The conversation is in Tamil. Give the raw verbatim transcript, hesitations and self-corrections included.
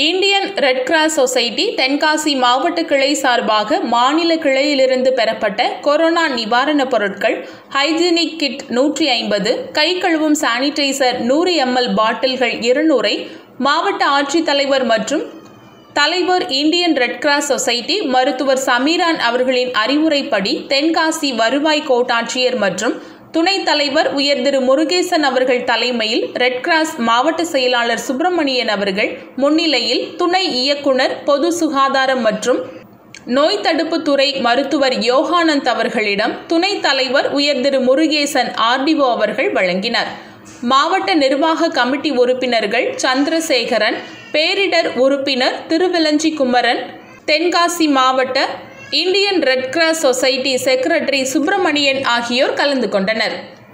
Indian red cross society Tenkasi மாவட்ட கிளை சார்பாக மாநில கிளையிலிருந்து பெறப்பட்ட கொரோனா நிவாரணப் பொருட்கள், ஹைஜீனிக் கிட் நூற்றி ஐம்பது, கை கழுவும் சானிடைசர் நூறு எம்எல் பாட்டில்கள் இருநூறை மாவட்ட ஆட்சித்தலைவர் மற்றும் தலைவர் இந்தியன் ரெட் கிராஸ் சொசைட்டி மருத்துவர் சமீரான் அவர்களின் அறிவுரைப்படி தென்காசி வருவாய் கோட்டாட்சியர் மற்றும் துணைத் தலைவர் உயர் திரு முருகேசன் அவர்கள் தலைமையில் ரெட் கிராஸ் மாவட்ட செயலாளர் சுப்பிரமணியன் அவர்கள் முன்னிலையில் துணை இயக்குனர் பொது சுகாதாரம் மற்றும் நோய் தடுப்பு துறை மருத்துவர் யோகானந்த் அவர்களிடம் துணைத் தலைவர் உயர் திரு முருகேசன் ஆர்டிஓ அவர்கள் வழங்கினர். மாவட்ட நிர்வாக கமிட்டி உறுப்பினர்கள் சந்திரசேகரன், பேரிடர் உறுப்பினர் திருவிலஞ்சி குமரன், தென்காசி மாவட்ட Indian red cross society secretary Subramanian ஆகியோர் கலந்து கொண்டனர்.